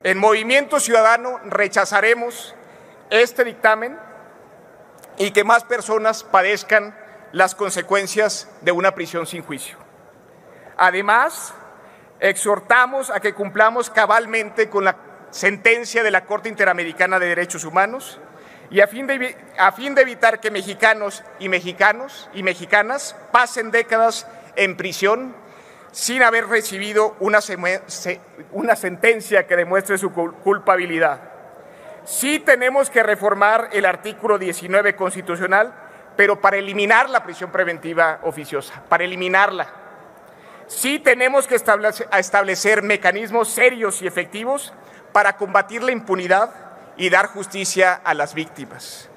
En Movimiento Ciudadano rechazaremos este dictamen y que más personas padezcan las consecuencias de una prisión sin juicio. Además, exhortamos a que cumplamos cabalmente con la sentencia de la Corte Interamericana de Derechos Humanos y a fin de evitar que mexicanos y mexicanas pasen décadas en prisión sin haber recibido una sentencia que demuestre su culpabilidad. Sí tenemos que reformar el artículo 19 constitucional, pero para eliminar la prisión preventiva oficiosa, para eliminarla. Sí tenemos que establecer mecanismos serios y efectivos para combatir la impunidad y dar justicia a las víctimas.